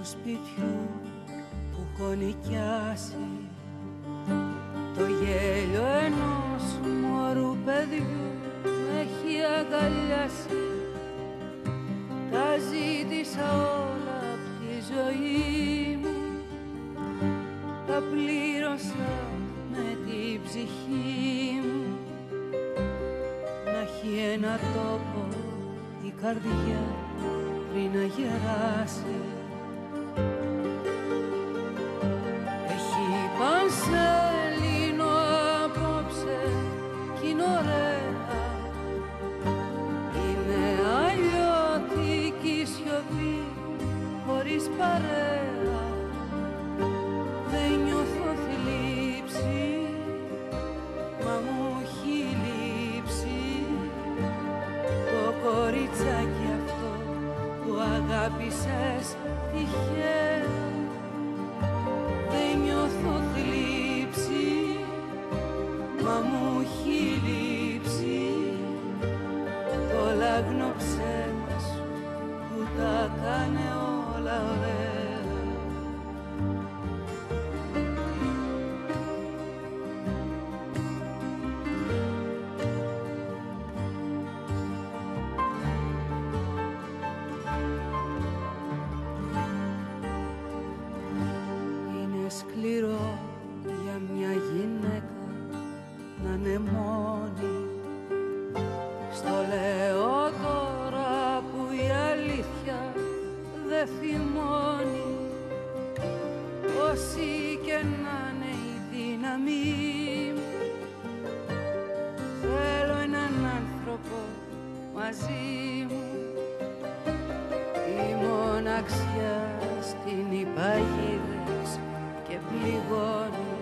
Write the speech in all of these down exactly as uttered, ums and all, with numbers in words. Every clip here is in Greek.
σπιτιού που έχω νοικιάσει, το γέλιο ενός μωρού παιδιού με έχει αγκαλιάσει. Τα ζήτησα όλα απ' τη ζωή μου, τα πλήρωσα με την ψυχή μου. Να έχει ένα τόπο η καρδιά πριν να γεράσει. Έχει πανσελίνο απόψε κι είναι ωραία. Είναι αλλιώτικη σιωπή χωρίς παρέα. Δεν νιώθω θλίψη, μα μου έχει λείψει το κοριτσάκι αυτό που αγάπησες τυχαία. Δεν νιώθω θλίψη, μα μου έχει λείψει το λάγνο ψέμα σου που τα κάνε όλα ωραία. Σκληρό για μια γυναίκα να είναι μόνη. Στο λέω τώρα που η αλήθεια δεν θυμώνει. Όση και να είναι η δύναμή μου, θέλω έναν άνθρωπο μαζί μου. Η μοναξιά στην υπαγίδες και πληγώνει.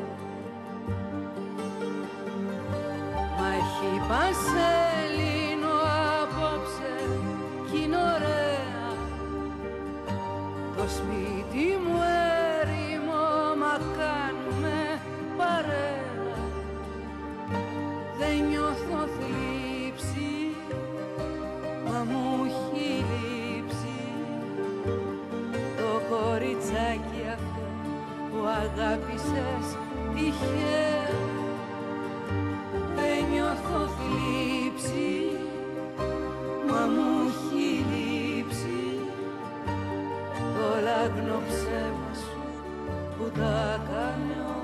Μα έχει πανσελίνο απόψε κι είναι ωραία. Το σπίτι μου έρημο, μα κάνουμε παρέα. Δεν νιώθω θλίψη, μα μου έχει λείψει το κοριτσάκι αυτό που αγάπησες τυχαία. Δεν νιώθω θλίψη, μα μου έχει λείψει το λάγνο ψέμα σου που τα κάνει όλα.